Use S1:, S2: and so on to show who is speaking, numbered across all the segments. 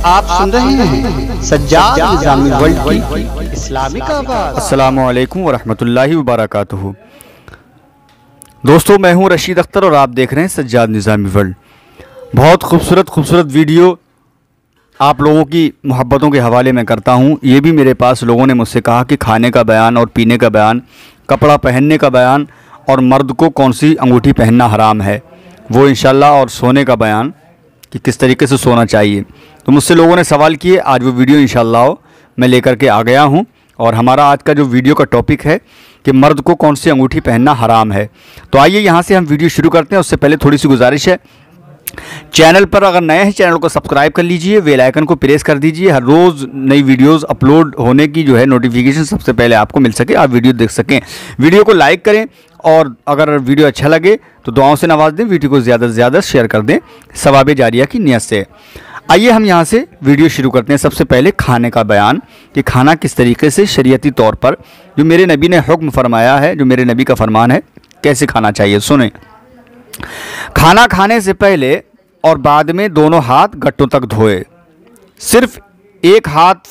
S1: आप सुन रहे हैं सज्जाद निज़ामी वर्ल्ड की इस्लामिक आवाज़।
S2: अस्सलामु अलैकुम वरहमतुल्लाहि वबरकातुहू। दोस्तों, मैं हूं रशीद अख्तर और आप देख रहे हैं सज्जाद निज़ामी वर्ल्ड। बहुत खूबसूरत वीडियो आप लोगों की मोहब्बतों के हवाले में करता हूं। ये भी मेरे पास लोगों ने मुझसे कहा कि खाने का बयान और पीने का बयान, कपड़ा पहनने का बयान और मर्द को कौन सी अंगूठी पहनना हराम है वो इंशाल्लाह, और सोने का बयान कि किस तरीके से सोना चाहिए। तो मुझसे लोगों ने सवाल किए, आज वो वीडियो इंशाल्लाह मैं लेकर के आ गया हूं। और हमारा आज का जो वीडियो का टॉपिक है कि मर्द को कौन सी अंगूठी पहनना हराम है। तो आइए यहाँ से हम वीडियो शुरू करते हैं। उससे पहले थोड़ी सी गुजारिश है, चैनल पर अगर नए हैं चैनल को सब्सक्राइब कर लीजिए, बेल आइकन को प्रेस कर दीजिए। हर रोज़ नई वीडियोस अपलोड होने की जो है नोटिफिकेशन सबसे पहले आपको मिल सके, आप वीडियो देख सकें। वीडियो को लाइक करें और अगर वीडियो अच्छा लगे तो दुआओं से नवाज दें। वीडियो को ज़्यादा से ज़्यादा शेयर कर दें सवाब जारिया की नियत से। आइए हम यहाँ से वीडियो शुरू करते हैं। सबसे पहले खाने का बयान कि खाना किस तरीके से शरीयती तौर पर जो मेरे नबी ने हुक्म फरमाया है, जो मेरे नबी का फरमान है, कैसे खाना चाहिए सुने। खाना खाने से पहले और बाद में दोनों हाथ गट्टों तक धोए। सिर्फ एक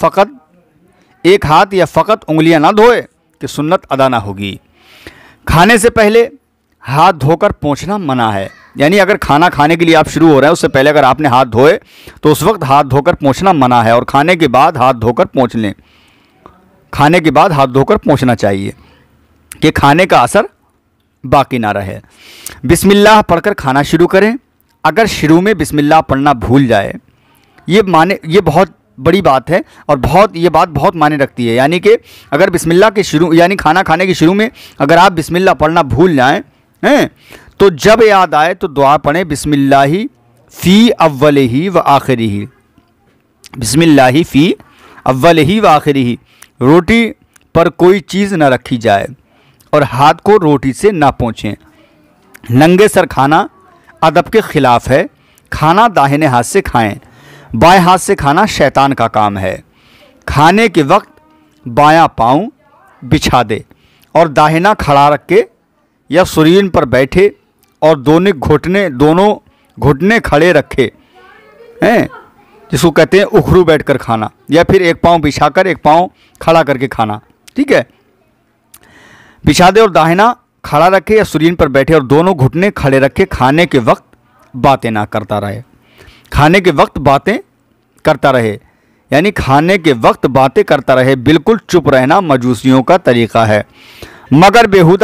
S2: हाथ या फ़कत उंगलियां ना धोए कि सुन्नत अदा ना होगी। खाने से पहले हाथ धोकर पोंछना मना है, यानी अगर खाना खाने के लिए आप शुरू हो रहे हैं उससे पहले अगर आपने हाथ धोए तो उस वक्त हाथ धोकर पोंछना मना है, और खाने के बाद हाथ धोकर पोंछ लें। खाने के बाद हाथ धोकर पोंछना चाहिए कि खाने का असर बाकी ना रहे। बिस्मिल्लाह पढ़कर खाना शुरू करें। अगर शुरू में बिस्मिल्लाह पढ़ना भूल जाए, ये बहुत बड़ी बात है और ये बात बहुत मायने रखती है। यानी कि अगर बिस्मिल्लाह के शुरू यानी खाना खाने के शुरू में अगर आप बिस्मिल्लाह पढ़ना भूल जाएं हैं तो जब याद आए तो दुआ पढ़ें, बिस्मिल्लाहि फ़ी अव्वलिही व आखिरिही। बिस्मिल्लाहि फ़ी अव्वलिही व आखिरिही। रोटी पर कोई चीज़ न रखी जाए और हाथ को रोटी से ना पोंछें। नंगे सर खाना अदब के ख़िलाफ़ है। खाना दाहिने हाथ से खाएं, बाएं हाथ से खाना शैतान का काम है। खाने के वक्त बायां पाँव बिछा दे और दाहिना खड़ा रख के या सुरीन पर बैठे और दोनों घुटने खड़े रखे हैं, जिसको कहते हैं उखरू बैठकर खाना, या फिर एक पाँव बिछाकर एक पाँव खड़ा करके खाना। ठीक है, बिछा दे और दाहिना खड़ा रखे या सुरीन पर बैठे और दोनों घुटने खड़े रखे। खाने के वक्त बातें ना करता रहे। खाने के वक्त बातें करता रहे यानी खाने के वक्त बातें करता रहे। बिल्कुल चुप रहना मजूसियों का तरीक़ा है, मगर बेहुदा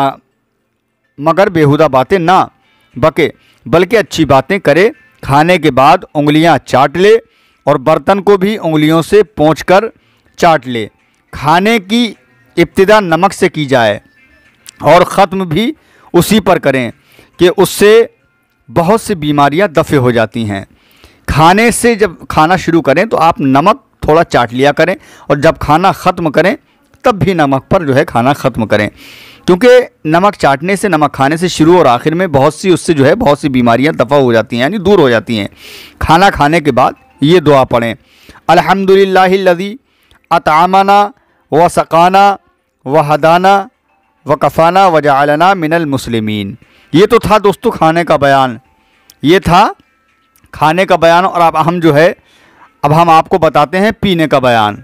S2: बातें ना बके, बल्कि अच्छी बातें करे। खाने के बाद उंगलियां चाट ले और बर्तन को भी उंगलियों से पोंछकर चाट ले। खाने की इब्तिदा नमक से की जाए और ख़त्म भी उसी पर करें कि उससे बहुत सी बीमारियां दफ़े हो जाती हैं। खाने से जब खाना शुरू करें तो आप नमक थोड़ा चाट लिया करें और जब खाना ख़त्म करें तब भी नमक पर जो है खाना ख़त्म करें, क्योंकि नमक चाटने से, नमक खाने से शुरू और आखिर में बहुत सी बीमारियां दफ़ा हो जाती हैं, यानी दूर हो जाती हैं। खाना खाने के बाद ये दुआ पढ़ें, अल्हम्दुलिल्लाहिल्लज़ी अतआमना व सक़ाना व हदाना व कफ़ाना व जअलना मिनल मुस्लिमीन। ये तो था दोस्तों खाने का बयान, ये था खाने का बयान। और अब हम आपको बताते हैं पीने का बयान।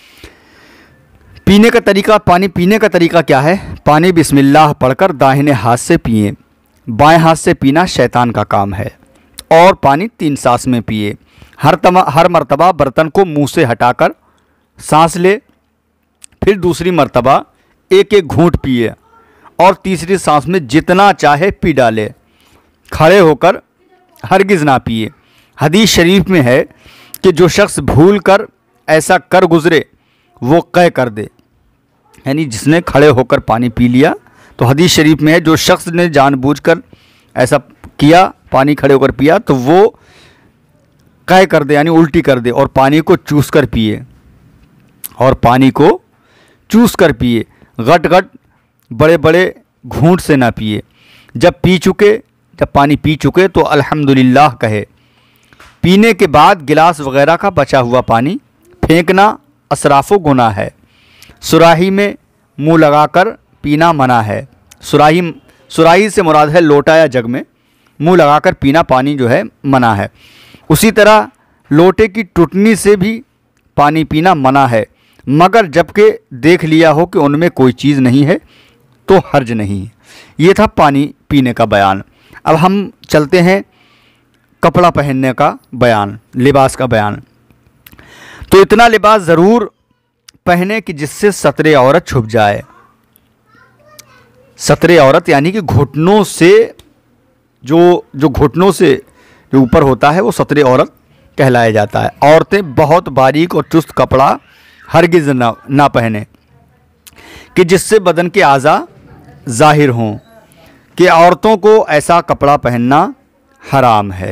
S2: पीने का तरीका, पानी पीने का तरीका क्या है। पानी बिस्मिल्लाह पढ़कर दाहिने हाथ से पिए। बाएं हाथ से पीना शैतान का काम है और पानी 3 सांस में पिए। हर मर्तबा बर्तन को मुंह से हटाकर सांस ले, फिर दूसरी मर्तबा एक एक घूंट पिए और तीसरी सांस में जितना चाहे पी डाले। खड़े होकर हरगिज़ ना पिए। हदीस शरीफ में है कि जो शख्स भूल कर ऐसा कर गुज़रे वो क़य कर दे, यानी जिसने खड़े होकर पानी पी लिया, तो हदीस शरीफ में है जो शख्स ने जानबूझकर ऐसा किया, पानी खड़े होकर पिया, तो वो क़य कर दे यानी उल्टी कर दे और पानी को चूस कर पिए। गट गट बड़े बड़े घूंट से ना पिए। जब पानी पी चुके तो अल्हम्दुलिल्लाह कहे। पीने के बाद गिलास वगैरह का बचा हुआ पानी फेंकना असराफ़ो गुनाह है। सुराही में मुंह लगाकर पीना मना है। सुराही से मुराद है लोटा या जग में मुंह लगाकर पीना पानी जो है मना है। उसी तरह लोटे की टुटनी से भी पानी पीना मना है, मगर जबकि देख लिया हो कि उनमें कोई चीज़ नहीं है तो हर्ज नहीं है। ये था पानी पीने का बयान। अब हम चलते हैं कपड़ा पहनने का बयान, लिबास का बयान। तो इतना लिबास ज़रूर पहने कि जिससे सतरे औरत छुप जाए। सतरे औरत यानी कि घुटनों से जो घुटनों से जो ऊपर होता है वो सतरे औरत कहलाया जाता है। औरतें बहुत बारीक और चुस्त कपड़ा हरगिज़ ना पहने कि जिससे बदन के आज़ा ज़ाहिर हों, कि औरतों को ऐसा कपड़ा पहनना हराम है।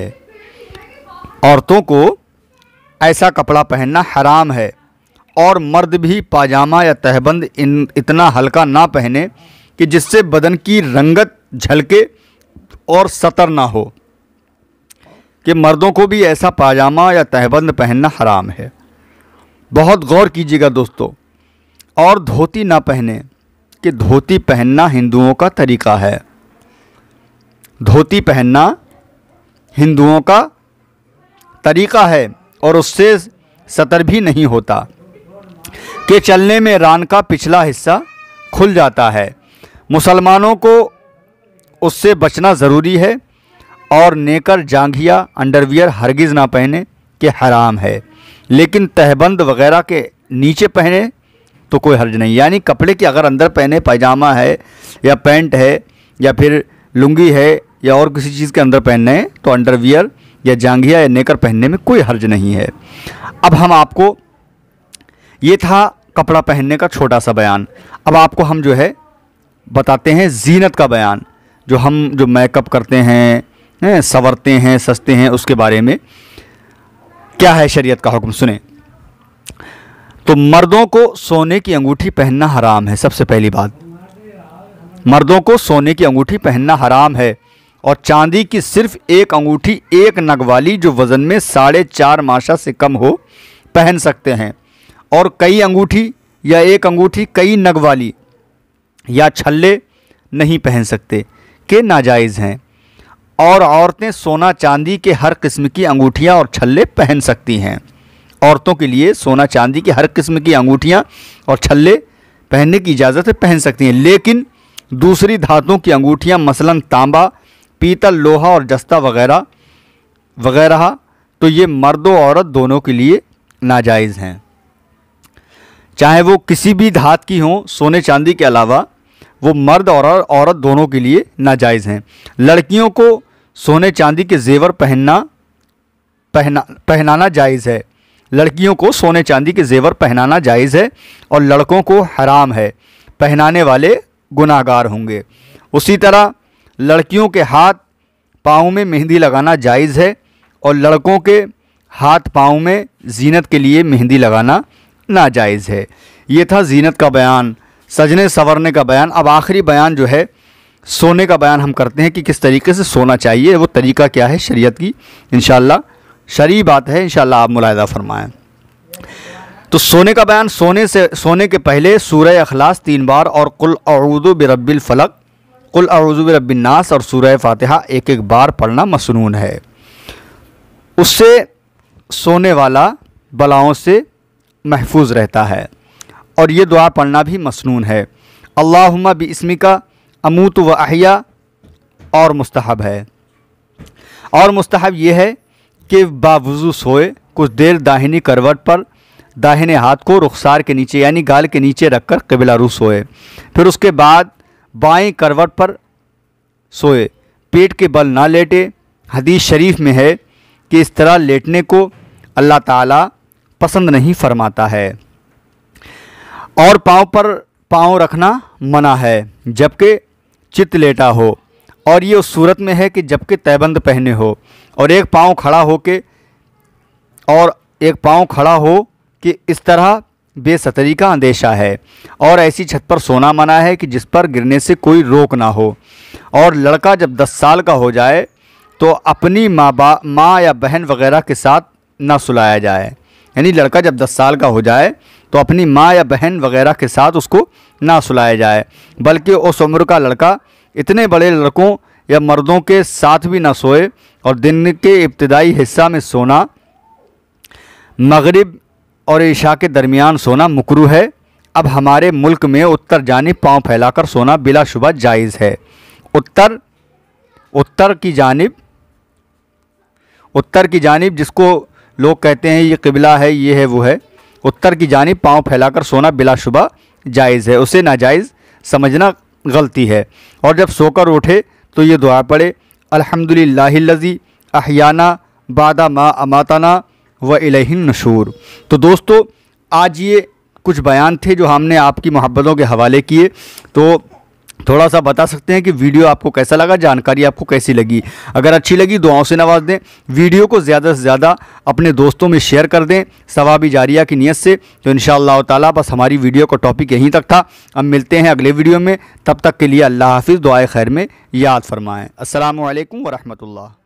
S2: औरतों को ऐसा कपड़ा पहनना हराम है। और मर्द भी पाजामा या तहबंद इतना हल्का ना पहने कि जिससे बदन की रंगत झलके और सतर ना हो, कि मर्दों को भी ऐसा पाजामा या तहबंद पहनना हराम है। बहुत गौर कीजिएगा दोस्तों। और धोती ना पहने, कि धोती पहनना हिंदुओं का तरीका है। धोती पहनना हिंदुओं का तरीका है और उससे सतर भी नहीं होता, कि चलने में रान का पिछला हिस्सा खुल जाता है। मुसलमानों को उससे बचना ज़रूरी है। और नेकर, जांघिया, अंडरवियर हरगिज़ ना पहने कि हराम है, लेकिन तहबंद वगैरह के नीचे पहने तो कोई हर्ज नहीं। यानी कपड़े के अगर अंदर पहने, पैजामा है या पैंट है या फिर लुंगी है या और किसी चीज़ के अंदर पहनने हैं तो अंडरवियर या जांघिया या नेकर पहनने में कोई हर्ज नहीं है। अब हम आपको, ये था कपड़ा पहनने का छोटा सा बयान। अब आपको हम जो है बताते हैं जीनत का बयान, जो मेकअप करते हैं, संवरते हैं, सजते हैं, उसके बारे में क्या है शरीयत का हुक्म सुने। तो मर्दों को सोने की अंगूठी पहनना हराम है। सबसे पहली बात, मर्दों को सोने की अंगूठी पहनना हराम है। और चांदी की सिर्फ एक अंगूठी, एक नग वाली, जो वज़न में 4.5 माशा से कम हो, पहन सकते हैं। और कई अंगूठी या एक अंगूठी कई नग वाली या छल्ले नहीं पहन सकते, के नाजायज़ हैं। और औरतें सोना चांदी के हर किस्म की अंगूठियाँ और छल्ले पहन सकती हैं। औरतों के लिए सोना चांदी की हर किस्म की अंगूठियाँ और छल्ले पहनने की इजाज़त है, पहन सकती हैं। लेकिन दूसरी धातुओं की अंगूठियाँ, मसलन तांबा, पीतल, लोहा और जस्ता वगैरह वगैरह, तो ये मर्द और औरत दोनों के लिए नाजायज़ हैं। चाहे वो किसी भी धात की हों, सोने चांदी के अलावा, वो मर्द और औरत दोनों के लिए नाजायज़ हैं। लड़कियों को सोने चांदी के जेवर पहनाना जायज़ है। लड़कियों को सोने चांदी के जेवर पहनाना जायज़ है और लड़कों को हराम है। पहनाने वाले गुनाहगार होंगे। उसी तरह लड़कियों के हाथ पाँव में मेहंदी लगाना जायज़ है और लड़कों के हाथ पाँव में जीनत के लिए मेहंदी लगाना नाजायज़ है। ये था जीनत का बयान, सजने संवरने का बयान। अब आखिरी बयान जो है सोने का बयान हम करते हैं कि किस तरीके से सोना चाहिए, वो तरीका क्या है शरीयत की। इंशाअल्लाह शरई बात है, इंशाअल्लाह आप मुलाहिज़ा फरमाएं। तो सोने का बयान, सोने के पहले सूरह इखलास 3 बार और कुल अऊज़ु बिरब्बिल फलक, कुल अऊज़ु बिरब्बिन नास और सूरह फातिहा 1-1 बार पढ़ना मसनून है। उससे सोने वाला बलाओं से महफूज रहता है। और ये दुआ पढ़ना भी मसनून है। अल्लाहुम्मा बिस्मिका अमूतु व अहया और मुस्तहब है। और मुस्तहब ये है कि बावुज़ू सोए, कुछ देर दाहिनी करवट पर दाहिने हाथ को रुखसार के नीचे यानी गाल के नीचे रखकर क़िबला रू सोए। फिर उसके बाद बाएं करवट पर सोए, पेट के बल ना लेटे। हदीस शरीफ में है कि इस तरह लेटने को अल्लाह ताला पसंद नहीं फरमाता है। और पाँव पर पाँव रखना मना है जबकि चित लेटा हो। और ये उस सूरत में है कि जबकि तैबंद पहने हो और एक पाँव खड़ा हो कि इस तरह बेसतरी का अंदेशा है। और ऐसी छत पर सोना मना है कि जिस पर गिरने से कोई रोक ना हो। और लड़का जब 10 साल का हो जाए तो अपनी माँ या बहन वगैरह के साथ ना सुलाया जाए। यानी लड़का जब 10 साल का हो जाए तो अपनी माँ या बहन वगैरह के साथ उसको ना सुलाया जाए, बल्कि उस उम्र का लड़का इतने बड़े लड़कों या मर्दों के साथ भी ना सोए। और दिन के इब्तिदाई हिस्सा में सोना मगरिब और इशा के दरमियान सोना मुकरूह है। अब हमारे मुल्क में उत्तर जानिब पाँव फैलाकर सोना बिलाशुबा जायज़ है। उत्तर की जानिब जिसको लोग कहते हैं ये क़िबला है, ये है, वो है, उत्तर की जानिब पाँव फैलाकर सोना बिलाशुबा जायज़ है। उसे नाजायज़ समझना गलती है। और जब सोकर उठे तो ये दुआ पढ़े, अल्हम्दुलिल्लाहिल्लज़ी अहयाना बादा मा अमातना व इलैहिन नशूर। तो दोस्तों, आज ये कुछ बयान थे जो हमने आपकी मोहब्बतों के हवाले किए। तो थोड़ा सा बता सकते हैं कि वीडियो आपको कैसा लगा, जानकारी आपको कैसी लगी। अगर अच्छी लगी दुआओं से नवाज दें, वीडियो को ज़्यादा से ज़्यादा अपने दोस्तों में शेयर कर दें सवाबी जारिया की नीयत से। तो इंशाअल्लाह ताला बस हमारी वीडियो का टॉपिक यहीं तक था। अब मिलते हैं अगले वीडियो में, तब तक के लिए अल्लाह हाफिज़, दुआए खैर में याद फरमाएँ। अस्सलामु अलैकुम व रहमतुल्लाह।